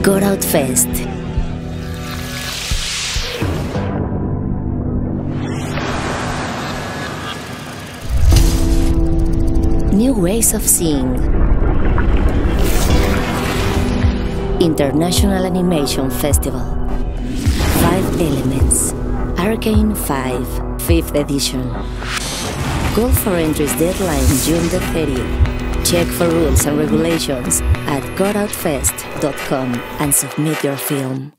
Got Out Fest. New ways of seeing. International Animation Festival. 5 Elements. Arcane 5, 5th edition. Call for entries deadline June the 30th. Check for rules and regulations at gotoutfest.com and submit your film.